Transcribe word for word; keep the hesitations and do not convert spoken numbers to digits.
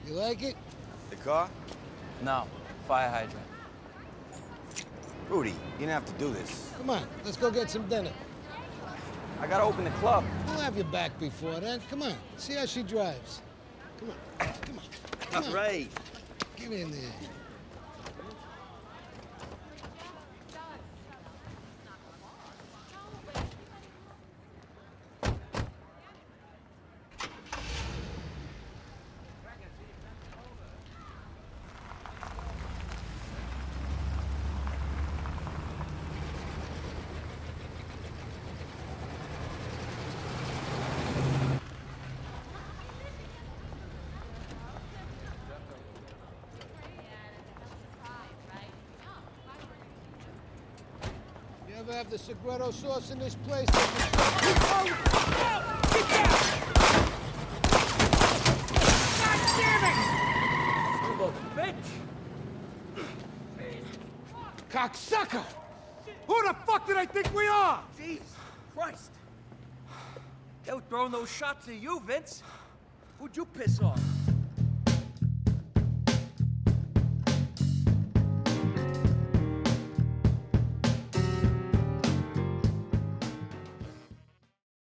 You like it? The car? No. Fire hydrant. Rudy, you didn't have to do this. Come on, let's go get some dinner. I gotta open the club. We'll have you back before then. Come on, see how she drives. Come on, come on, come on. All right. Get in there. You ever have the Segredo sauce in this place? Oh, oh, get down! God damn it! You little bitch! Cocksucker! Who the fuck did I think we are? Jesus Christ! They were throwing those shots at you, Vince. Who'd you piss off?